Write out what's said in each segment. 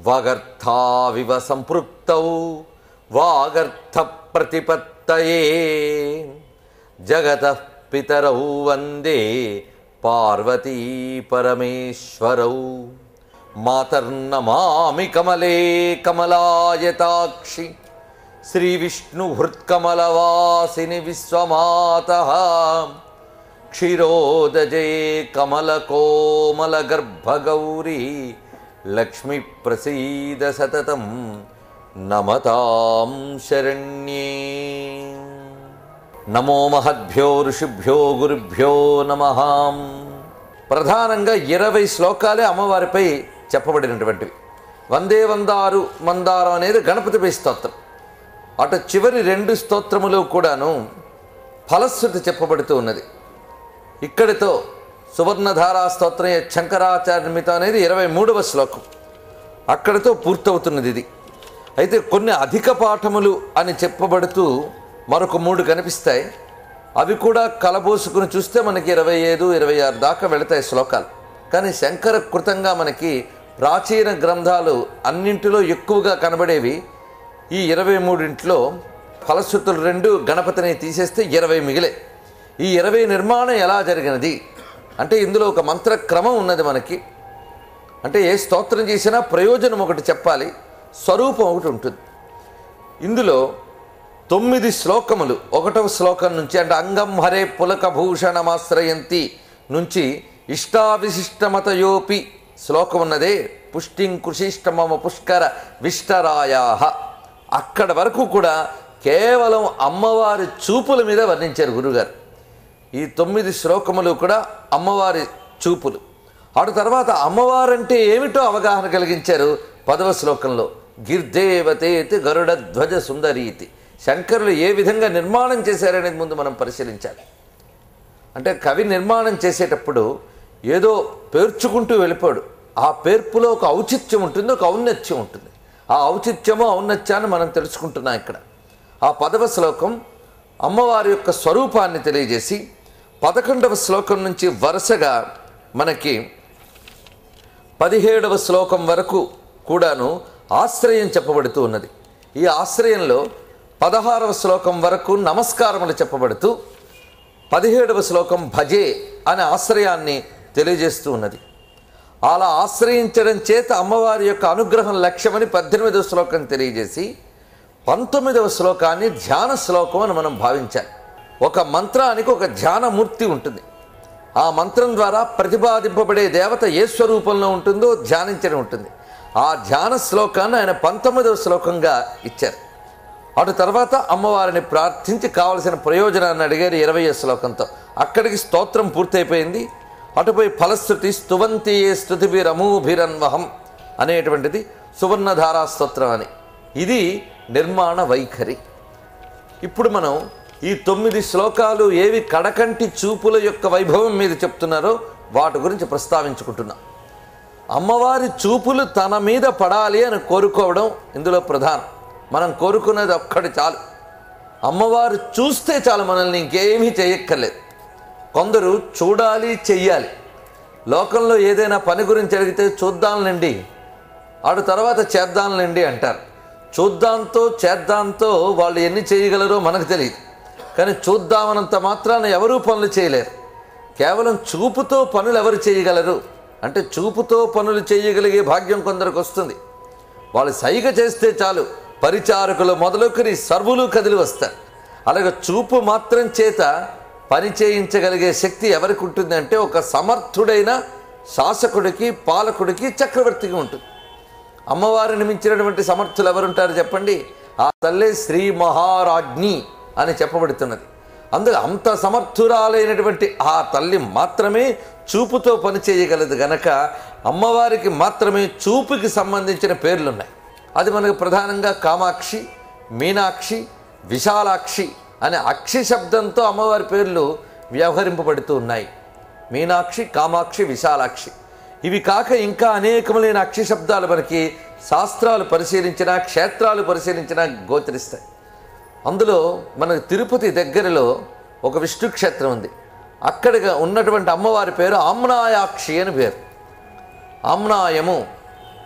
వాగర్థావివ సంపృక్తౌ వాగర్థ ప్రతిపత్తయే జగతః పితరౌ వందే పార్వతీ పరమేశ్వరౌ మాతర్నమామి కమలే కమలాయతాక్షి శ్రీవిష్ణుహృత్కమలవాసిని విశ్వమాతః క్షీరోదజే కమలకోమలగర్భగౌరీ లక్ష్మీ ప్రసీద సతతం నమతాం శరణ్యే. నమో మహద్భ్యో ఋషిభ్యో గురుభ్యో నమః. ప్రధానంగా 20 శ్లోకాలే అమ్మవారిపై చెప్పబడినటువంటివి. వందే వందారు మందారం అనేది గణపతిపై స్తోత్రం. అటు చివరి 2 స్తోత్రములు కూడాను ఫలశ్రుతి చెప్పబడుతూ ఉన్నది. ఇక్కడితో సువర్ణధారా స్తోత్రం శంకరాచార్యమిత అనేది 23వ శ్లోకం, అక్కడితో పూర్తవుతున్నది ఇది. అయితే కొన్ని అధిక పాఠములు అని చెప్పబడుతూ మరొక 3 కనిపిస్తాయి. అవి కూడా కలబోసుకుని చూస్తే మనకి 25, 26 దాకా వెళతాయి శ్లోకాలు. కానీ శంకర కృతంగా మనకి ప్రాచీన గ్రంథాలు అన్నింటిలో ఎక్కువగా కనబడేవి ఈ 23 ఫలశ్రుతులు 2 గణపతిని తీసేస్తే 20 మిగిలే. ఈ 20 నిర్మాణం ఎలా జరిగినది అంటే ఇందులో ఒక మంత్రక్రమం ఉన్నది మనకి. అంటే ఏ స్తోత్రం చేసినా ప్రయోజనం ఒకటి చెప్పాలి, స్వరూపం ఒకటి ఉంటుంది. ఇందులో 9 శ్లోకములు 1వ శ్లోకం నుంచి అంటే అంగం హరే పులకభూషణమాశ్రయంతి నుంచి ఇష్టావిశిష్టమతయోపి శ్లోకం ఉన్నదే పుష్టిం కృషిష్టమమ పుష్కర విష్టరాయా అక్కడ వరకు కూడా కేవలం అమ్మవారి చూపుల మీద వర్ణించారు గురుగారు. ఈ 9 శ్లోకములు కూడా అమ్మవారి చూపులు. అటు తర్వాత అమ్మవారంటే ఏమిటో అవగాహన కలిగించారు 10వ శ్లోకంలో. గిర్దేవతేతి గరుడ ధ్వజ సుందరీతి. శంకరులు ఏ విధంగా నిర్మాణం చేశారనేది ముందు మనం పరిశీలించాలి. అంటే కవి నిర్మాణం చేసేటప్పుడు ఏదో పేర్చుకుంటూ వెళ్ళిపోడు. ఆ పేర్పులో ఒక ఔచిత్యం ఉంటుంది, ఒక ఔన్నత్యం ఉంటుంది. ఆ ఔచిత్యము ఔన్నత్యాన్ని మనం తెలుసుకుంటున్నాం ఇక్కడ. ఆ 10వ శ్లోకం అమ్మవారి యొక్క స్వరూపాన్ని తెలియజేసి 11వ శ్లోకం నుంచి వరుసగా మనకి 17వ శ్లోకం వరకు కూడాను ఆశ్రయం చెప్పబడుతూ ఉన్నది. ఈ ఆశ్రయంలో 16వ శ్లోకం వరకు నమస్కారములు చెప్పబడుతూ 17వ శ్లోకం భజే అనే ఆశ్రయాన్ని తెలియజేస్తూ ఉన్నది. అలా ఆశ్రయించడం చేత అమ్మవారి యొక్క అనుగ్రహం లక్ష్యమని 18వ శ్లోకం తెలియజేసి 19వ శ్లోకాన్ని ధ్యాన శ్లోకం అని మనం భావించాలి. ఒక మంత్రానికి ఒక ధ్యానమూర్తి ఉంటుంది. ఆ మంత్రం ద్వారా ప్రతిపాదింపబడే దేవత ఏ స్వరూపంలో ఉంటుందో ధ్యానించడం ఉంటుంది. ఆ ధ్యాన శ్లోకాన్ని ఆయన 19వ శ్లోకంగా ఇచ్చారు. అటు తర్వాత అమ్మవారిని ప్రార్థించి కావలసిన ప్రయోజనాన్ని అడిగారు 20వ శ్లోకంతో. అక్కడికి స్తోత్రం పూర్తయిపోయింది. అటుపై ఫలశ్రుతి స్తువంతియే స్తుతిభిరమూభిరన్వహం అనేటువంటిది సువర్ణధారా స్తోత్రం అని. ఇది నిర్మాణ వైఖరి. ఇప్పుడు మనం ఈ 9 శ్లోకాలు ఏవి కడకంటి చూపుల యొక్క వైభవం మీద చెప్తున్నారో వాటి గురించి ప్రస్తావించుకుంటున్నాం. అమ్మవారి చూపులు తన మీద పడాలి అని కోరుకోవడం ఇందులో ప్రధానం. మనం కోరుకున్నది ఒక్కటి చాలు. అమ్మవారు చూస్తే చాలు, మనల్ని ఇంకేమీ చేయక్కర్లేదు. కొందరు చూడాలి, చెయ్యాలి. లోకంలో ఏదైనా పని గురించి అడిగితే చూద్దాంలేండి, ఆడు తర్వాత చేద్దాంలేండి అంటారు. చూద్దాంతో చేద్దాంతో వాళ్ళు ఎన్ని చేయగలరో మనకు తెలియదు. కానీ చూద్దామన్నంత మాత్రాన ఎవరూ పనులు చేయలేరు. కేవలం చూపుతో పనులు ఎవరు చేయగలరు అంటే చూపుతో పనులు చేయగలిగే భాగ్యం కొందరికి వస్తుంది. వాళ్ళు సైగ చేస్తే చాలు, పరిచారకులు మొదలుకొని సర్వులు కదిలి వస్తారు. అలాగే చూపు మాత్రం చేత పని చేయించగలిగే శక్తి ఎవరికి ఉంటుంది అంటే ఒక సమర్థుడైన శాసకుడికి, పాలకుడికి, చక్రవర్తికి ఉంటుంది. అమ్మవారిని మించినటువంటి సమర్థులు ఎవరుంటారు చెప్పండి? ఆ తల్లే శ్రీ మహారాజ్ఞి అని చెప్పబడుతున్నది. అందుకే అంత సమర్థురాలైనటువంటి ఆ తల్లి మాత్రమే చూపుతో పని చేయగలదు గనక అమ్మవారికి మాత్రమే చూపుకి సంబంధించిన పేర్లున్నాయి. అది మనకు ప్రధానంగా కామాక్షి, మీనాక్షి, విశాలాక్షి అనే అక్షి శబ్దంతో అమ్మవారి పేర్లు వ్యవహరింపబడుతూ ఉన్నాయి. మీనాక్షి, కామాక్షి, విశాలాక్షి. ఇవి కాక ఇంకా అనేకములైన అక్షి శబ్దాలు మనకి శాస్త్రాలు పరిశీలించినా, క్షేత్రాలు పరిశీలించినా గోచరిస్తాయి. అందులో మనకు తిరుపతి దగ్గరలో ఒక విష్ణు క్షేత్రం ఉంది. అక్కడ ఉన్నటువంటి అమ్మవారి పేరు ఆమ్నాయాక్షి అని పేరు. ఆమ్నాయము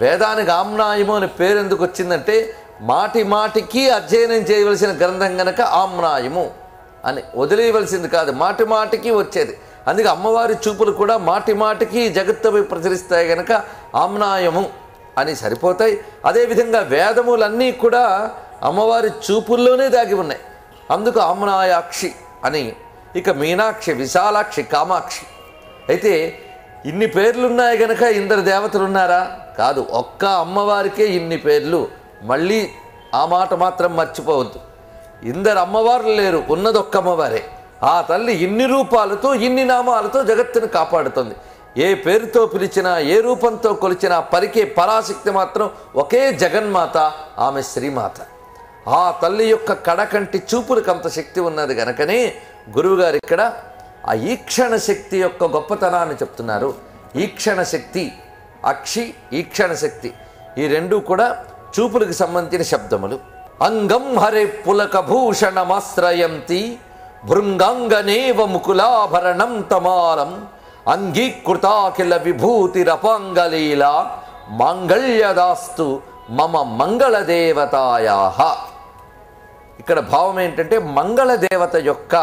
వేదానికి ఆమ్నాయము అనే పేరు ఎందుకు వచ్చిందంటే మాటి మాటికి అధ్యయనం చేయవలసిన గ్రంథం గనక ఆమ్నాయము అని, వదిలేయవలసింది కాదు, మాటి మాటికి వచ్చేది. అందుకే అమ్మవారి చూపులు కూడా మాటి మాటికి జగత్తుపై ప్రచురిస్తాయి గనక ఆమ్నాయము అని సరిపోతాయి. అదేవిధంగా వేదములన్నీ కూడా అమ్మవారి చూపుల్లోనే దాగి ఉన్నాయి, అందుకు ఆమ్నాయాక్షి అని. ఇక మీనాక్షి, విశాలాక్షి, కామాక్షి. అయితే ఇన్ని పేర్లున్నాయి గనక ఇందరు దేవతలు ఉన్నారా? కాదు, ఒక్క అమ్మవారికే ఇన్ని పేర్లు. మళ్ళీ ఆ మాట మాత్రం మర్చిపోవద్దు. ఇందరు అమ్మవార్లు లేరు, ఉన్నది ఒక్క అమ్మవారే. ఆ తల్లి ఇన్ని రూపాలతో ఇన్ని నామాలతో జగత్తును కాపాడుతుంది. ఏ పేరుతో పిలిచినా ఏ రూపంతో కొలిచినా పరికే పరాశక్తి మాత్రం ఒకే జగన్మాత, ఆమె శ్రీమాత. ఆ తల్లి యొక్క కడకంటి చూపులకు అంత శక్తి ఉన్నది గనకనే గురువుగారు ఇక్కడ ఆ ఈక్షణ శక్తి యొక్క గొప్పతనాన్ని చెప్తున్నారు. ఈక్షణ శక్తి, అక్షి, ఈక్షణ శక్తి, ఈ రెండు కూడా చూపులకు సంబంధించిన శబ్దములు. అంగం హరే పులక భూషణమాశ్రయంతి భృంగాంగనేవ ముకులాభరణం తమాలం అంగీకృతాఖిల విభూతిరపాంగలీలా మాంగళ్యదాస్తు మమ మంగళదేవతాయాః. ఇక్కడ భావం ఏంటంటే మంగళదేవత యొక్క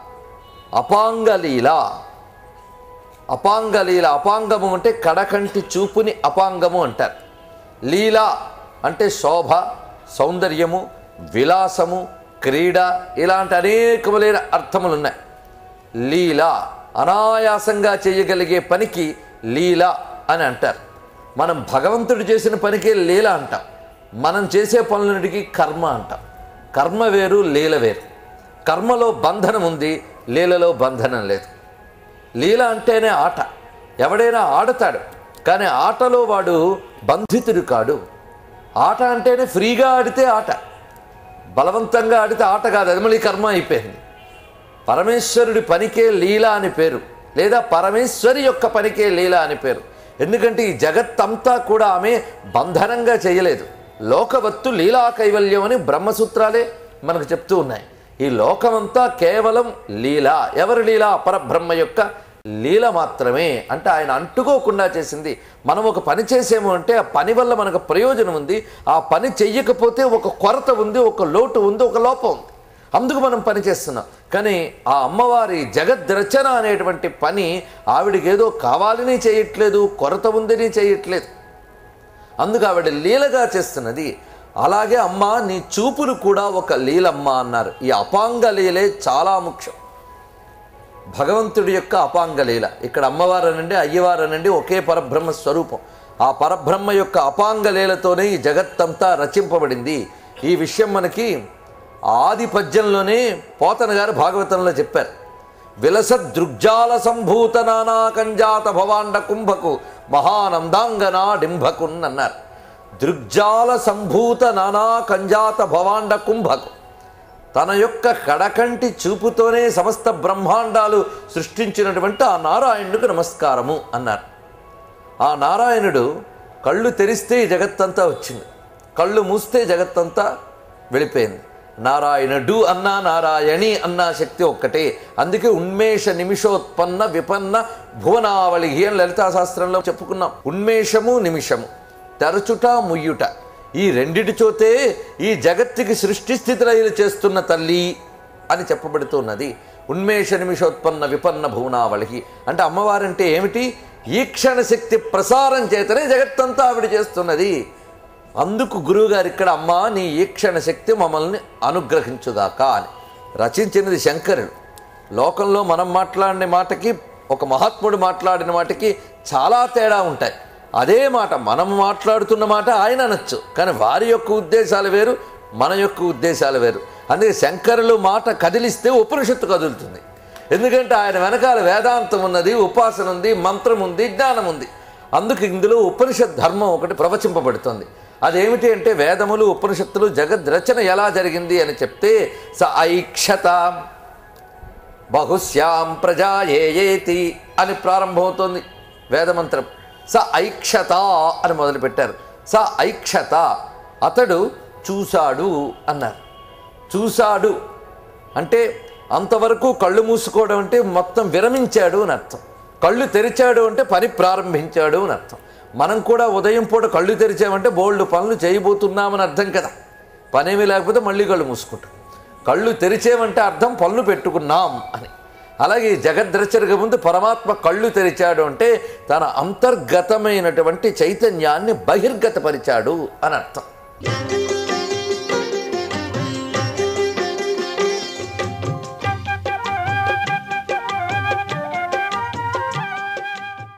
అపాంగలీల. అపాంగలీల, అపాంగము అంటే కడకంటి చూపుని అపాంగము అంటారు. లీల అంటే శోభ, సౌందర్యము, విలాసము, క్రీడ, ఇలాంటి అనేకములైన అర్థములు ఉన్నాయి. లీల అనాయాసంగా చేయగలిగే పనికి లీల అని అంటారు. మనం భగవంతుడు చేసిన పనికే లీల అంటాం. మనం చేసే పనులన్నిటికీ కర్మ అంటాం. కర్మ వేరు, లీల వేరు. కర్మలో బంధనం ఉంది, లీలలో బంధనం లేదు. లీల అంటేనే ఆట. ఎవడైనా ఆడతాడు, కానీ ఆటలో వాడు బంధితుడు కాడు. ఆట అంటేనే ఫ్రీగా ఆడితే ఆట, బలవంతంగా ఆడితే ఆట కాదు, అది మళ్ళీ కర్మ అయిపోయింది. పరమేశ్వరుడి పనికే లీల అని పేరు, లేదా పరమేశ్వరి యొక్క పనికే లీల అని పేరు. ఎందుకంటే ఈ జగత్తంతా కూడా ఆమె బంధనంగా చేయలేదు. లోకవత్తు లీలా కైవల్యం అని బ్రహ్మసూత్రాలే మనకు చెప్తూ ఉన్నాయి. ఈ లోకమంతా కేవలం లీల. ఎవరి లీల? పరబ్రహ్మ యొక్క లీల మాత్రమే. అంటే ఆయన అంటుకోకుండా చేసింది. మనం ఒక పని చేసేము అంటే ఆ పని వల్ల మనకు ప్రయోజనం ఉంది. ఆ పని చెయ్యకపోతే ఒక కొరత ఉంది, ఒక లోటు ఉంది, ఒక లోపం ఉంది. అందుకు మనం పని చేస్తున్నాం. కానీ ఆ అమ్మవారి జగద్రచన అనేటువంటి పని ఆవిడికి ఏదో కావాలని చేయట్లేదు, కొరత ఉందని చేయట్లేదు. అందుకు ఆవిడ లీలగా చేస్తున్నది. అలాగే అమ్మ నీ చూపులు కూడా ఒక లీలమ్మ అన్నారు. ఈ అపాంగ లీలే చాలా ముఖ్యం. భగవంతుడి యొక్క అపాంగ లీల. ఇక్కడ అమ్మవారనండి, అయ్యవారనండి ఒకే పరబ్రహ్మ స్వరూపం. ఆ పరబ్రహ్మ యొక్క అపాంగ లీలతోనే ఈ జగత్తంతా రచింపబడింది. ఈ విషయం మనకి ఆది పద్యంలోనే పోతన గారు భాగవతంలో చెప్పారు. విలస దృగ్జాల సంభూత నానా కంజాత భవాండ కుంభకు మహానందాంగనా డింభకున్ అన్నారు. దృగ్జాల సంభూత నానా కంజాత భవాండ కుంభకు, తన యొక్క కడకంటి చూపుతోనే సమస్త బ్రహ్మాండాలు సృష్టించినటువంటి ఆ నారాయణుడికి నమస్కారము అన్నారు. ఆ నారాయణుడు కళ్ళు తెరిస్తే జగత్తంతా వచ్చింది, కళ్ళు మూస్తే జగత్తంతా వెళ్ళిపోయింది. నారాయణుడు అన్నా నారాయణి అన్నా శక్తి ఒక్కటే. అందుకే ఉన్మేష నిమిషోత్పన్న విపన్న భువనావళి అని లలితా శాస్త్రంలో చెప్పుకున్నాం. ఉన్మేషము, నిమిషము, తెరచుట, ముయ్యుట, ఈ రెండిటి చోతే ఈ జగత్తుకి సృష్టి స్థితిలయలు చేస్తున్న తల్లి అని చెప్పబడుతున్నది. ఉన్మేష నిమిషోత్పన్న విపన్న భువనావళి అంటే అమ్మవారంటే ఏమిటి? ఈక్షణ శక్తి ప్రసారం చేతనే జగత్తంతా ఆవిడ చేస్తున్నది. అందుకు గురువుగారు ఇక్కడ అమ్మ నీ ఈక్షణ శక్తి మమ్మల్ని అనుగ్రహించుగాక అని రచించినది శంకరుడు. లోకంలో మనం మాట్లాడిన మాటకి ఒక మహాత్ముడు మాట్లాడిన మాటకి చాలా తేడా ఉంటాయి. అదే మాట మనం మాట్లాడుతున్న మాట ఆయన అనొచ్చు, కానీ వారి యొక్క ఉద్దేశాలు వేరు, మన యొక్క ఉద్దేశాలు వేరు. అందుకే శంకరులు మాట కదిలిస్తే ఉపనిషత్తు కదులుతుంది. ఎందుకంటే ఆయన వెనకాల వేదాంతం ఉన్నది, ఉపాసన ఉంది, మంత్రం ఉంది, జ్ఞానం ఉంది. అందుకు ఇందులో ఉపనిషత్ ధర్మం ఒకటి ప్రవచింపబడుతుంది. అదేమిటి అంటే వేదములు, ఉపనిషత్తులు జగద్రచన ఎలా జరిగింది అని చెప్తే స ఐక్షత బహుశ్యాం ప్రజాయేతి అని ప్రారంభమవుతోంది వేదమంత్రం. స ఐక్షత అని మొదలుపెట్టారు. స ఐక్షత అతడు చూశాడు అన్నారు. చూశాడు అంటే అంతవరకు కళ్ళు మూసుకోవడం అంటే మొత్తం విరమించాడు అని అర్థం. కళ్ళు తెరిచాడు అంటే పని ప్రారంభించాడు అని అర్థం. మనం కూడా ఉదయం పూట కళ్ళు తెరిచామంటే బోల్డ్ పనులు చేయబోతున్నామని అర్థం కదా. పనేమీ లేకపోతే మళ్ళీ కళ్ళు మూసుకుంటాం. కళ్ళు తెరిచేమంటే అర్థం పనులు పెట్టుకున్నాం అని. అలాగే జగద్రచనకు ముందు పరమాత్మ కళ్ళు తెరిచాడు అంటే తన అంతర్గతమైనటువంటి చైతన్యాన్ని బహిర్గతపరిచాడు అని అర్థం.